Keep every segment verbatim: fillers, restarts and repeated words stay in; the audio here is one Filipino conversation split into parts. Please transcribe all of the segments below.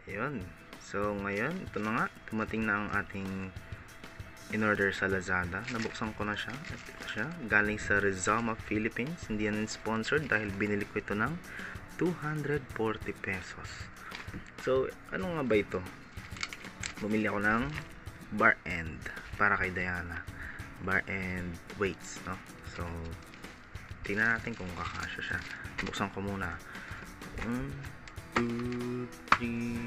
Ayun. So, ngayon, ito na nga. Tumating na ang ating in-order sa Lazada. Nabuksan ko na siya. At ito siya. Galing sa Rizoma, Philippines. Hindi yan sponsored dahil binili ko ito ng two hundred forty pesos. So, ano nga ba ito? Bumili ako ng bar end para kay Diana. Bar end weights, no? So, tingnan natin kung kakasya siya. Buksan ko muna. one, two, three.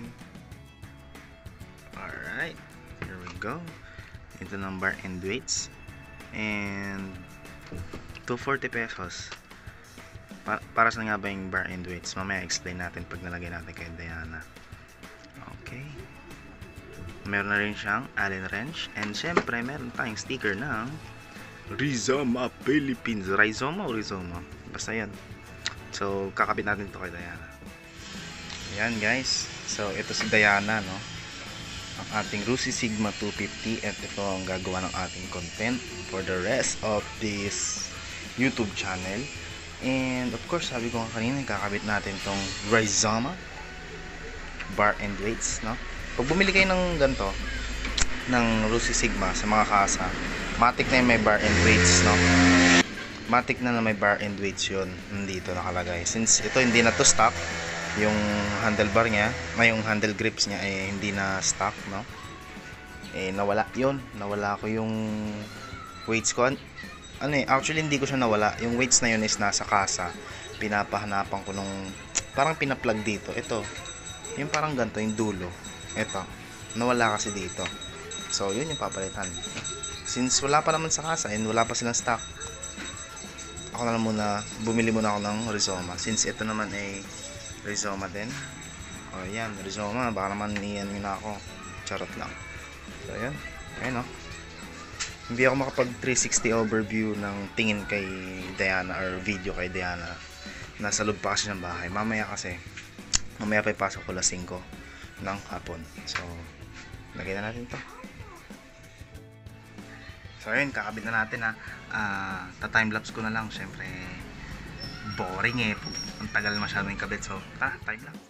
Alright. Here we go. Ito ng bar end weights. And two hundred forty pesos. Pa para sa nga ba yung bar end weights? Mamaya explain natin pag nalagay natin kay Diana. Okay. Meron na rin siyang Allen wrench. And syempre, meron tayong sticker ng Rizoma Philippines. Rizoma o Rizoma? Basta yan. So, kakabit natin ito kay Diana. Ayan guys. So, ito si Diana, no? Ang ating Rusi Sigma two fifty. At ito ang gagawa ng ating content for the rest of this YouTube channel. And of course, sabi ko nga kanina, kakabit natin tong Rizoma bar and weights, no? Pag bumili kayo ng ganito, ng Rusi Sigma sa mga kasa, matik na yung may bar and weights, no? Matik na na may bar and weights yun, nandito nakalagay. Since ito hindi na to stock, yung handlebar niya, may yung handle grips niya eh hindi na stock, no? Eh nawala yun, nawala ko yung weights ko. Ano eh, actually hindi ko siya nawala. Yung weights na yun is nasa kasa. Pinapahanapan ko nung parang pinaplug dito. Ito, yung parang ganito, yung dulo. Ito, nawala kasi dito. So, yun yung papalitan. Since wala pa naman sa kasa and wala pa silang stock, ako na lang muna, bumili muna ako ng Rizoma. Since ito naman ay Rizoma din. O, yan, Rizoma. Baka naman iyan yun na ako. Charot lang. So, yan. Ayun, no? Hindi ako makapag three sixty overview ng tingin kay Diana or video kay Diana. Nasa loob pa kasi ng bahay. Mamaya kasi, mamaya pa ipasok ko alas singko ng hapon. So, lagay na natin to. So, ayun, kakabit na natin ha. Uh, ta-timelapse ko na lang. Siyempre, boring eh. Ang tagal masyado yung kabit. So, ta, timelapse.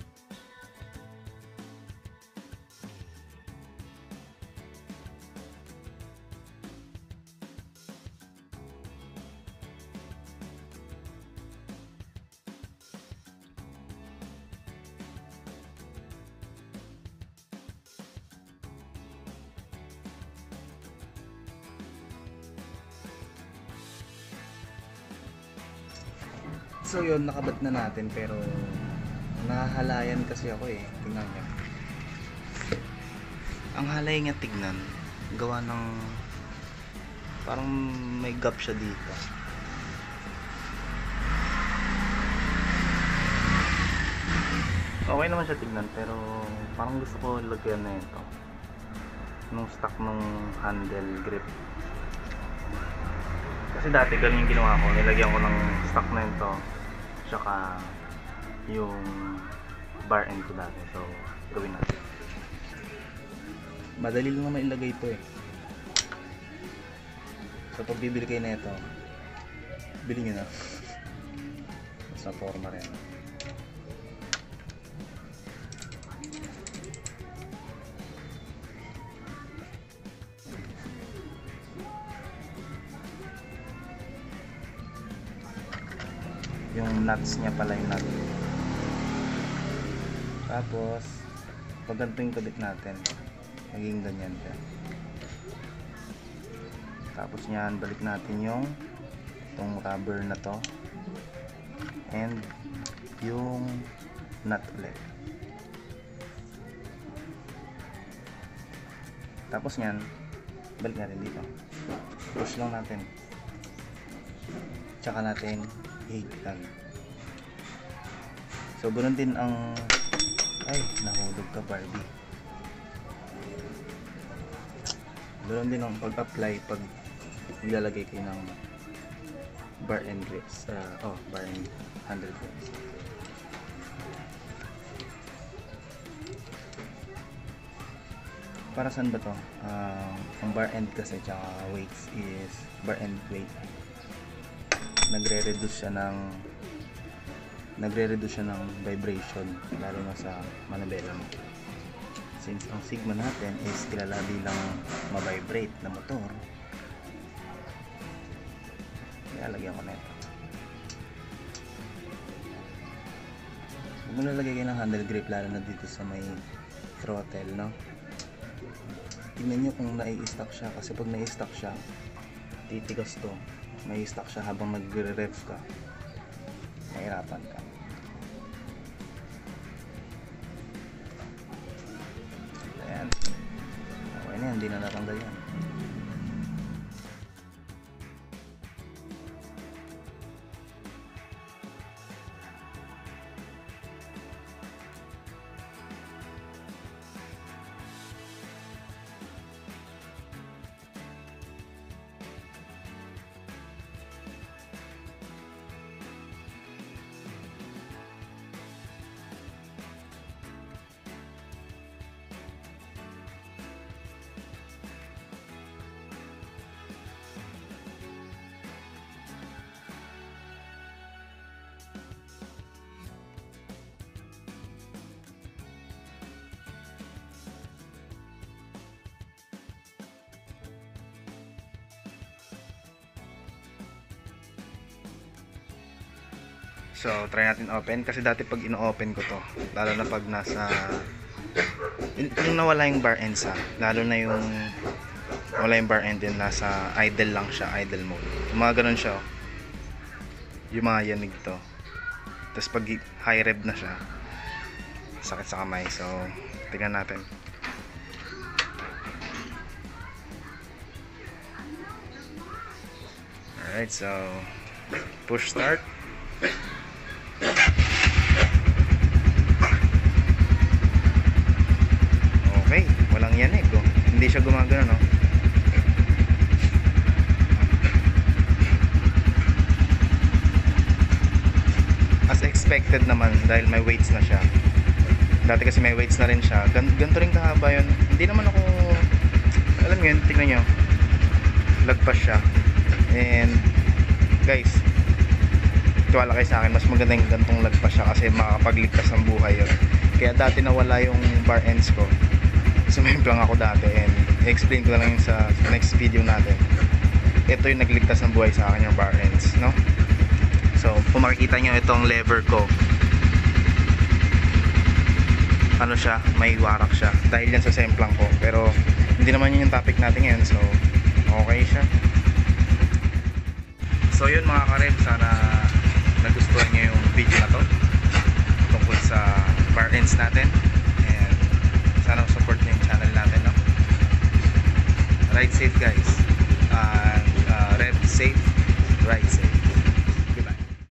So yun, nakabit na natin pero nahahalayan kasi ako eh. Tingnan niya. Ang halay niya tignan, gawa ng parang may gap siya dito. Okay naman siya tignan pero parang gusto ko lagyan na ito nung stock nung handle grip. Kasi dati ganun yung ginawa ko, nilagyan ko ng stock na ito tsaka yung bar end ko dati. So, gawin natin. Madali lang naman ilagay ito eh. So, pag bibili kayo na ito, bili nyo na. Sa forma rin. Yung nuts niya pala yung nut. Tapos pag ganito yung kabit natin, naging ganyan siya. Tapos nyan, balik natin yung itong rubber na to and yung nut ulit. Tapos nyan, balik natin dito, push lang natin, tsaka natin higtan. So ganoon din ang ay nahulog ka Barbie. Ganoon din ang pag-apply pag ilalagay kayo ng bar and grips, uh, oh bar and handle grips. Para saan ba to? Uh, ang bar end kasi tsaka weights is bar end weight. Nagre-reduce siya ng nagre-reduce siya ng vibration lalo na sa manabela mo. Since ang Sigma natin is kilala bilang ma-vibrate na motor, ilalagyan ko na ito. Huwag mo lalagay kayo ng handle grip, lalo na dito sa may throttle, no? Tingnan nyo kung nai-stuck siya, kasi pag nai-stuck siya, titigas to. May stuck siya habang nagre-rev ka, mahirapan ka. Ayan, okay na yan, hindi na natanggal yan. So, try natin open. Kasi dati pag ino-open ko to, lalo na pag nasa, yung nawala yung bar ends ha, lalo na yung wala yung bar end din, nasa idle lang siya, idle mode. Yung mga ganun siya, yung mga yanig to. Tapos pag high rev na siya, sakit sa kamay. So, tignan natin. Alright, so push start. Okay, walang yanig oh. Hindi siya gumagano, no? As expected naman, dahil may weights na siya. Dati kasi may weights na rin siya. Gan ganito rin kahaba yun. Hindi naman ako, alam nyo yun, tignan nyo, lagpas siya. And guys, tiwala kayo sa akin, mas maganda yung gantong lagpas siya kasi makakapagligtas ng buhay yun. Kaya dati nawala yung bar ends ko, sumimp lang ako dati, and i-explain ko lang yun sa next video natin. Ito yung nagligtas ng buhay sa akin, yung bar ends, no? So kung makikita nyo itong lever ko, ano siya, may warak siya dahil yan sa semplang ko, pero hindi naman yun yung topic natin ngayon. So okay siya. So yun mga kareb, sana nagustuhan nyo yung video na to tungkol sa bar ends natin, and sana support nyo yung channel natin, no? Ride safe guys, and uh, rev safe, ride safe.